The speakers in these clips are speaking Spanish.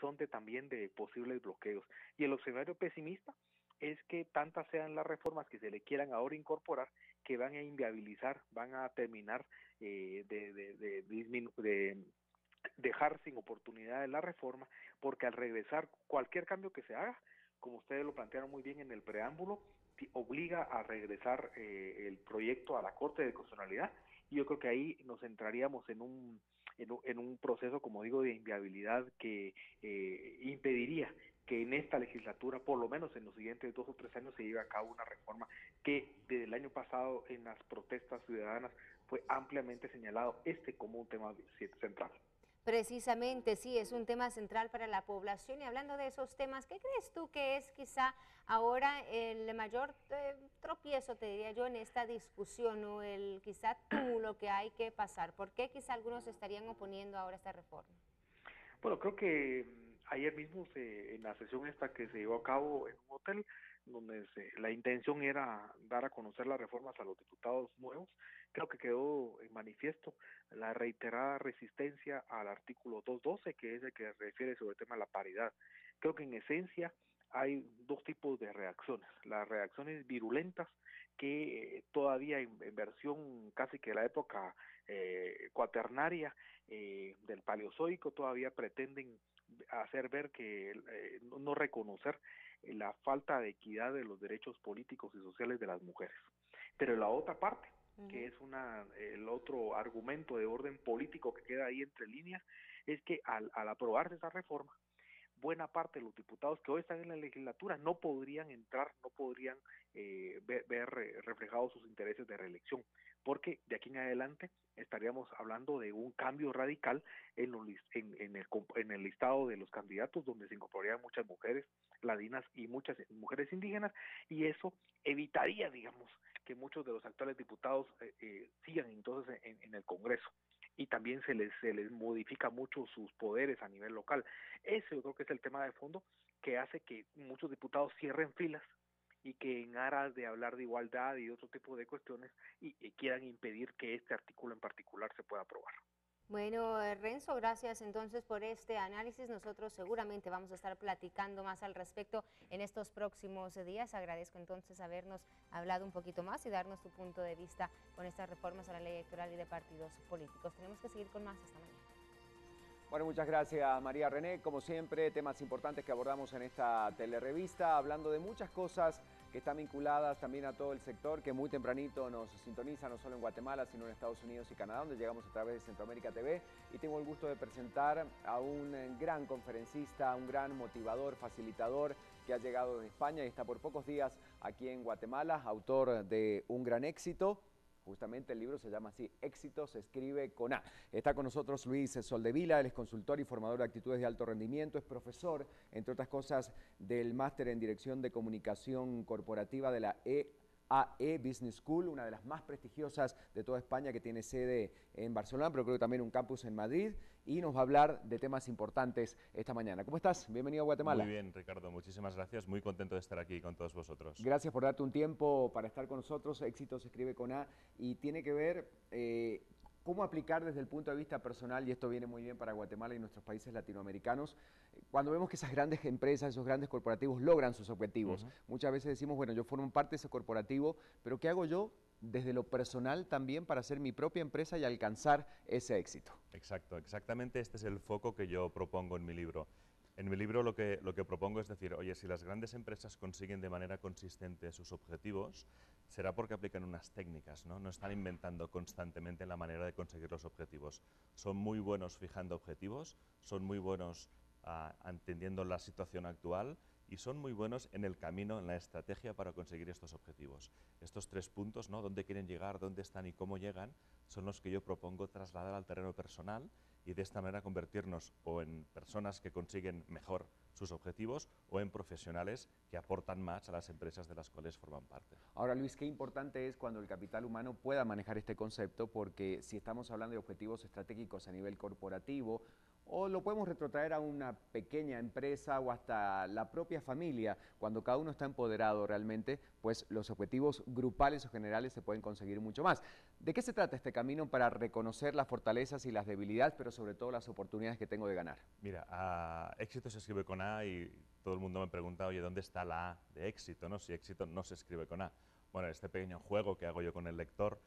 horizonte también de posibles bloqueos. Y el escenario pesimista es que tantas sean las reformas que se le quieran ahora incorporar que van a inviabilizar, van a terminar de dejar sin oportunidades la reforma, porque al regresar cualquier cambio que se haga, como ustedes lo plantearon muy bien en el preámbulo, obliga a regresar el proyecto a la Corte de Constitucionalidad, y yo creo que ahí nos entraríamos en un proceso, como digo, de inviabilidad que impediría que en esta legislatura, por lo menos en los siguientes 2 o 3 años, se lleve a cabo una reforma que desde el año pasado en las protestas ciudadanas fue ampliamente señalado como un tema central. Precisamente, sí, es un tema central para la población. Y hablando de esos temas, ¿qué crees tú que es quizá ahora el mayor tropiezo, te diría yo, en esta discusión, o el quizá túmulo que hay que pasar? ¿Por qué quizá algunos estarían oponiendo ahora esta reforma? Bueno, creo que ayer mismo en la sesión esta que se llevó a cabo en un hotel, donde la intención era dar a conocer las reformas a los diputados nuevos, creo que quedó en manifiesto la reiterada resistencia al artículo 212, que es el que refiere sobre el tema de la paridad. Creo que en esencia hay dos tipos de reacciones: las reacciones virulentas, que todavía en versión casi que de la época cuaternaria del Paleozoico todavía pretenden hacer ver que no reconocer la falta de equidad de los derechos políticos y sociales de las mujeres. Pero la otra parte, que es el otro argumento de orden político que queda ahí entre líneas, es que al aprobarse esa reforma, buena parte de los diputados que hoy están en la legislatura no podrían entrar, no podrían ver reflejados sus intereses de reelección, porque de aquí en adelante estaríamos hablando de un cambio radical en el listado de los candidatos, donde se incorporarían muchas mujeres ladinas y muchas mujeres indígenas, y eso evitaría, digamos, que muchos de los actuales diputados sigan entonces en el Congreso, y también se les modifica mucho sus poderes a nivel local. Ese yo creo que es el tema de fondo que hace que muchos diputados cierren filas y que en aras de hablar de igualdad y otro tipo de cuestiones y quieran impedir que este artículo en particular se pueda aprobar. Bueno, Renzo, gracias entonces por este análisis. Nosotros seguramente vamos a estar platicando más al respecto en estos próximos días. Agradezco entonces habernos hablado un poquito más y darnos tu punto de vista con estas reformas a la ley electoral y de partidos políticos. Tenemos que seguir con más esta mañana. Bueno, muchas gracias María René. Como siempre, temas importantes que abordamos en esta telerevista, hablando de muchas cosas que están vinculadas también a todo el sector, que muy tempranito nos sintoniza, no solo en Guatemala, sino en Estados Unidos y Canadá, donde llegamos a través de Centroamérica TV. Y tengo el gusto de presentar a un gran conferencista, un gran motivador, facilitador, que ha llegado de España y está por pocos días aquí en Guatemala, autor de un gran éxito. Justamente el libro se llama así, Éxito se escribe con A. Está con nosotros Luis Soldevila, él es consultor y formador de actitudes de alto rendimiento, es profesor, entre otras cosas, del máster en Dirección de Comunicación Corporativa de la EAE Business School, una de las más prestigiosas de toda España, que tiene sede en Barcelona, pero creo que también un campus en Madrid, y nos va a hablar de temas importantes esta mañana. ¿Cómo estás? Bienvenido a Guatemala. Muy bien, Ricardo, muchísimas gracias, muy contento de estar aquí con todos vosotros. Gracias por darte un tiempo para estar con nosotros. Éxito se escribe con A y tiene que ver cómo aplicar desde el punto de vista personal, y esto viene muy bien para Guatemala y nuestros países latinoamericanos, cuando vemos que esas grandes empresas, esos grandes corporativos logran sus objetivos. Muchas veces decimos, bueno, yo formo parte de ese corporativo, pero ¿qué hago yo desde lo personal también para hacer mi propia empresa y alcanzar ese éxito? Exacto, exactamente este es el foco que yo propongo en mi libro. En mi libro lo que propongo es decir, oye, si las grandes empresas consiguen de manera consistente sus objetivos, será porque aplican unas técnicas, ¿no? No están inventando constantemente la manera de conseguir los objetivos. Son muy buenos fijando objetivos, son muy buenos entendiendo la situación actual y son muy buenos en el camino, en la estrategia para conseguir estos objetivos. Estos 3 puntos, ¿no? Dónde quieren llegar, dónde están y cómo llegan, son los que yo propongo trasladar al terreno personal y de esta manera convertirnos o en personas que consiguen mejor sus objetivos o en profesionales que aportan más a las empresas de las cuales forman parte. Ahora, Luis, qué importante es cuando el capital humano pueda manejar este concepto, porque si estamos hablando de objetivos estratégicos a nivel corporativo o lo podemos retrotraer a una pequeña empresa o hasta la propia familia. Cuando cada uno está empoderado realmente, pues los objetivos grupales o generales se pueden conseguir mucho más. ¿De qué se trata este camino para reconocer las fortalezas y las debilidades, pero sobre todo las oportunidades que tengo de ganar? Mira, éxito se escribe con A y todo el mundo me pregunta, oye, ¿dónde está la A de éxito? ¿No? Si éxito no se escribe con A. Bueno, este pequeño juego que hago yo con el lector,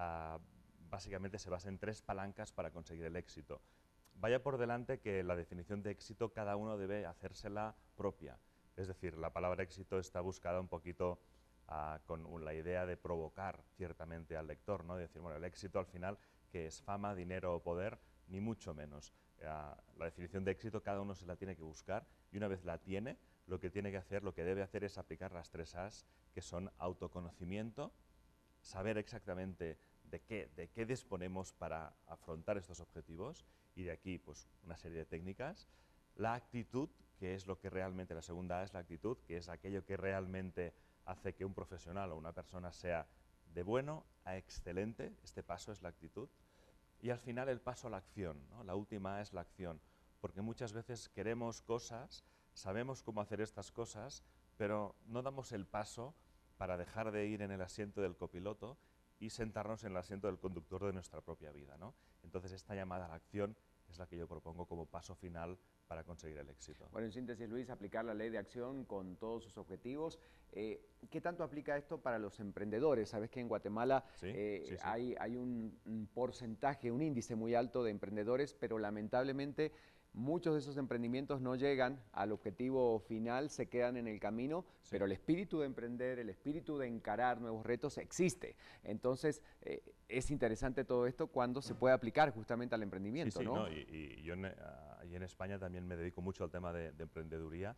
básicamente se basa en 3 palancas para conseguir el éxito. Vaya por delante que la definición de éxito cada uno debe hacérsela propia. Es decir, la palabra éxito está buscada un poquito con la idea de provocar ciertamente al lector, ¿no? De decir, bueno, el éxito al final, que es fama, dinero o poder, ni mucho menos. La definición de éxito cada uno se la tiene que buscar y una vez la tiene, lo que tiene que hacer, lo que debe hacer es aplicar las 3 A's, que son autoconocimiento, saber exactamente de qué disponemos para afrontar estos objetivos y de aquí pues una serie de técnicas. La actitud, que es lo que realmente, la segunda A es la actitud, que es aquello que realmente hace que un profesional o una persona sea de bueno a excelente, este paso es la actitud. Y al final el paso a la acción, ¿no? La última A es la acción, porque muchas veces queremos cosas, sabemos cómo hacer estas cosas, pero no damos el paso para dejar de ir en el asiento del copiloto y sentarnos en el asiento del conductor de nuestra propia vida, ¿no? Entonces esta llamada a la acción es la que yo propongo como paso final para conseguir el éxito. Bueno, en síntesis, Luis, aplicar la ley de acción con todos sus objetivos. ¿Qué tanto aplica esto para los emprendedores? Sabes que en Guatemala Sí. hay un porcentaje, un índice muy alto de emprendedores, pero lamentablemente muchos de esos emprendimientos no llegan al objetivo final, se quedan en el camino, pero el espíritu de emprender, el espíritu de encarar nuevos retos existe. Entonces, es interesante todo esto cuando se puede aplicar justamente al emprendimiento, ¿no? No, y yo y en España también me dedico mucho al tema de emprendeduría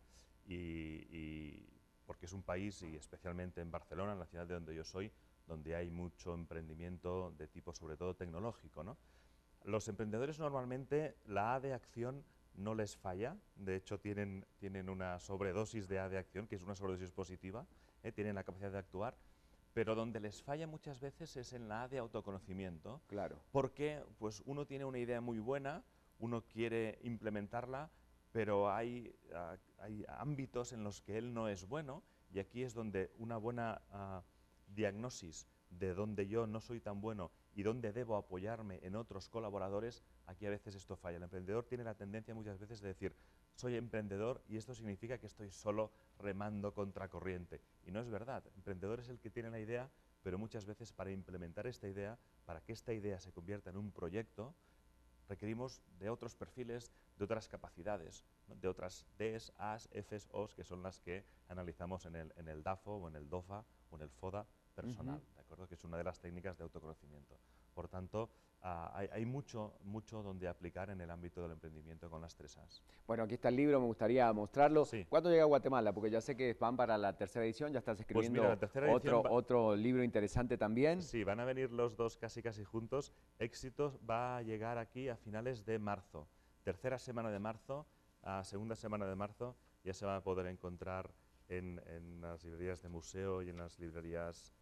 porque es un país, y especialmente en Barcelona, en la ciudad de donde yo soy, donde hay mucho emprendimiento de tipo sobre todo tecnológico, ¿no? Los emprendedores normalmente la A de acción no les falla, de hecho tienen una sobredosis de A de acción, que es una sobredosis positiva, tienen la capacidad de actuar, pero donde les falla muchas veces es en la A de autoconocimiento, Claro. porque pues, uno tiene una idea muy buena, uno quiere implementarla, pero hay ámbitos en los que él no es bueno, y aquí es donde una buena diagnosis de donde yo no soy tan bueno y dónde debo apoyarme en otros colaboradores, aquí a veces esto falla. El emprendedor tiene la tendencia muchas veces de decir, soy emprendedor y esto significa que estoy solo remando contra corriente. Y no es verdad, el emprendedor es el que tiene la idea, pero muchas veces para implementar esta idea, para que esta idea se convierta en un proyecto, requerimos de otros perfiles, de otras capacidades, ¿no? De otras Ds, As, Fs, Os, que son las que analizamos en el DAFO o en el DOFA o en el FODA personal, ¿de acuerdo? Que es una de las técnicas de autoconocimiento. Por tanto, hay mucho donde aplicar en el ámbito del emprendimiento con las 3 As. Bueno, aquí está el libro, me gustaría mostrarlo. Sí. ¿Cuándo llega a Guatemala? Porque ya sé que van para la tercera edición, ya estás escribiendo Pues mira, otro libro interesante también. Sí, van a venir los dos casi juntos. Éxitos va a llegar aquí a finales de marzo. Tercera semana de marzo, segunda semana de marzo, ya se va a poder encontrar en las librerías de museo y en las librerías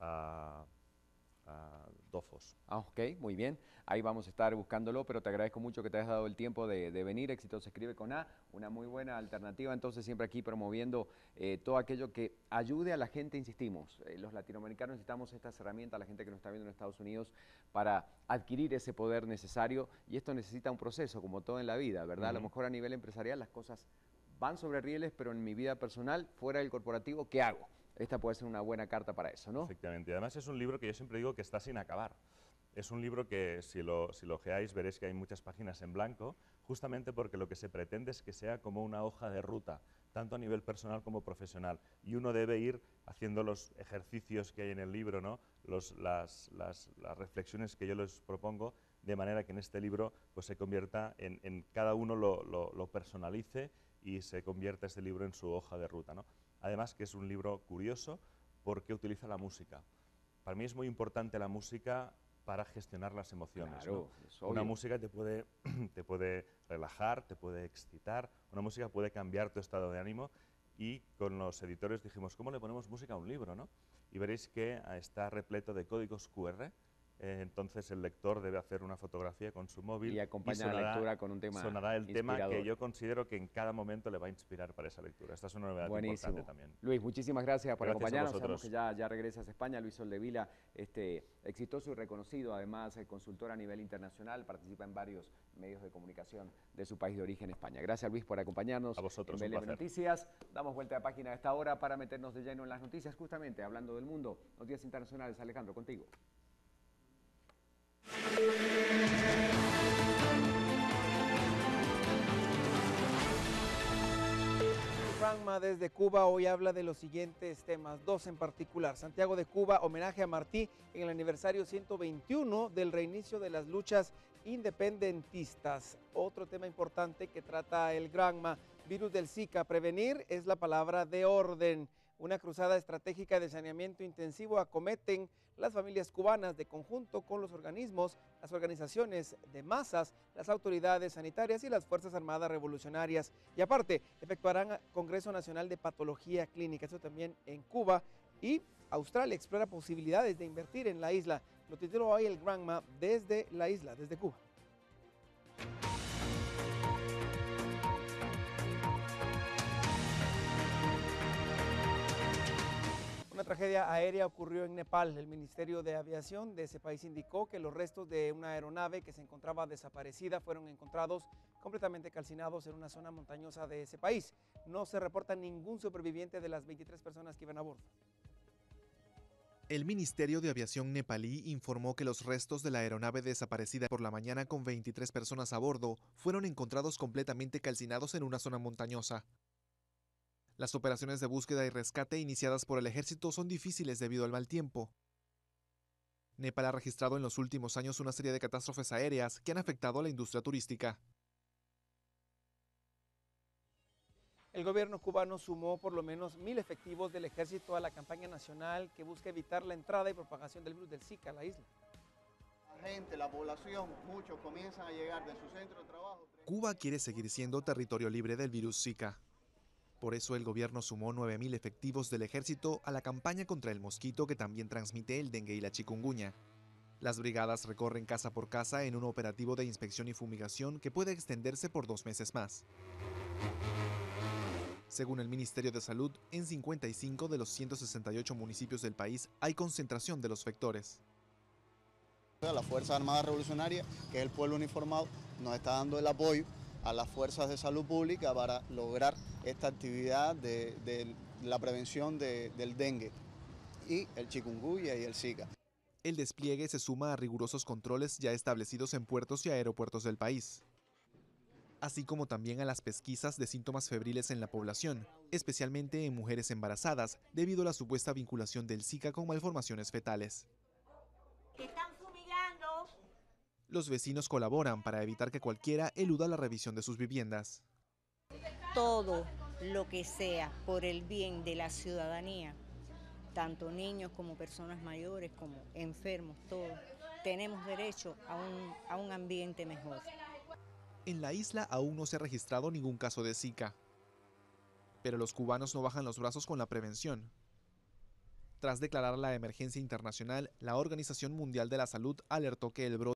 DOFOS. Ok, muy bien. Ahí vamos a estar buscándolo, pero te agradezco mucho que te hayas dado el tiempo de venir. Éxito se escribe con A, una muy buena alternativa. Entonces, siempre aquí promoviendo todo aquello que ayude a la gente, insistimos. Los latinoamericanos necesitamos estas herramientas, la gente que nos está viendo en Estados Unidos, para adquirir ese poder necesario. Y esto necesita un proceso, como todo en la vida, ¿verdad? A lo mejor a nivel empresarial las cosas van sobre rieles, pero en mi vida personal, fuera del corporativo, ¿qué hago? Esta puede ser una buena carta para eso, ¿no? Efectivamente. Y además es un libro que yo siempre digo que está sin acabar. Es un libro que si lo ojeáis veréis que hay muchas páginas en blanco, justamente porque lo que se pretende es que sea como una hoja de ruta, tanto a nivel personal como profesional. Y uno debe ir haciendo los ejercicios que hay en el libro, ¿no? Las reflexiones que yo les propongo, de manera que en este libro pues, se convierta en cada uno lo personalice y se convierta este libro en su hoja de ruta, ¿no? Además que es un libro curioso porque utiliza la música. Para mí es muy importante la música para gestionar las emociones. Claro, ¿no? Una música te puede relajar, te puede excitar, una música puede cambiar tu estado de ánimo y con los editores dijimos, ¿cómo le ponemos música a un libro? ¿no? Y veréis que está repleto de códigos QR entonces el lector debe hacer una fotografía con su móvil y acompaña la lectura con un tema sonará el tema inspirador. que yo considero que en cada momento le va a inspirar para esa lectura. Esta es una novedad importante también. Luis, muchísimas gracias por acompañarnos. Sabemos que ya regresas a España. Luis Soldevila, exitoso y reconocido, además consultor a nivel internacional, participa en varios medios de comunicación de su país de origen, España. Gracias, Luis, por acompañarnos. A vosotros, en un BLM placer. Noticias. Damos vuelta de página a esta hora para meternos de lleno en las noticias, justamente hablando del mundo. Noticias internacionales. Alejandro, contigo. Granma desde Cuba hoy habla de los siguientes temas, dos en particular. Santiago de Cuba, homenaje a Martí en el aniversario 121 del reinicio de las luchas independentistas. Otro tema importante que trata el Granma, virus del Zika. Prevenir es la palabra de orden. Una cruzada estratégica de saneamiento intensivo acometen las familias cubanas de conjunto con los organismos, las organizaciones de masas, las autoridades sanitarias y las Fuerzas Armadas Revolucionarias. Y aparte, efectuarán Congreso Nacional de Patología Clínica, eso también en Cuba. Y Australia explora posibilidades de invertir en la isla. Lo tituló hoy el Granma desde la isla, desde Cuba. Una tragedia aérea ocurrió en Nepal. El Ministerio de Aviación de ese país indicó que los restos de una aeronave que se encontraba desaparecida fueron encontrados completamente calcinados en una zona montañosa de ese país. No se reporta ningún superviviente de las 23 personas que iban a bordo. El Ministerio de Aviación nepalí informó que los restos de la aeronave desaparecida por la mañana con 23 personas a bordo fueron encontrados completamente calcinados en una zona montañosa. Las operaciones de búsqueda y rescate iniciadas por el ejército son difíciles debido al mal tiempo. Nepal ha registrado en los últimos años una serie de catástrofes aéreas que han afectado a la industria turística. El gobierno cubano sumó por lo menos 1.000 efectivos del ejército a la campaña nacional que busca evitar la entrada y propagación del virus del Zika a la isla. La gente, la población, muchos comienzan a llegar de su centro de trabajo. Cuba quiere seguir siendo territorio libre del virus Zika. Por eso el gobierno sumó 9.000 efectivos del ejército a la campaña contra el mosquito que también transmite el dengue y la chikungunya. Las brigadas recorren casa por casa en un operativo de inspección y fumigación que puede extenderse por 2 meses más. Según el Ministerio de Salud, en 55 de los 168 municipios del país hay concentración de los vectores. La Fuerza Armada Revolucionaria, que es el pueblo uniformado, nos está dando el apoyo a las fuerzas de salud pública para lograr esta actividad de la prevención del dengue y el chikungunya y el Zika. El despliegue se suma a rigurosos controles ya establecidos en puertos y aeropuertos del país, así como también a las pesquisas de síntomas febriles en la población, especialmente en mujeres embarazadas, debido a la supuesta vinculación del Zika con malformaciones fetales. ¡Están fumigando! Los vecinos colaboran para evitar que cualquiera eluda la revisión de sus viviendas. Todo lo que sea por el bien de la ciudadanía, tanto niños como personas mayores, como enfermos, todos, tenemos derecho a un ambiente mejor. En la isla aún no se ha registrado ningún caso de Zika, pero los cubanos no bajan los brazos con la prevención. Tras declarar la emergencia internacional, la Organización Mundial de la Salud alertó que el brote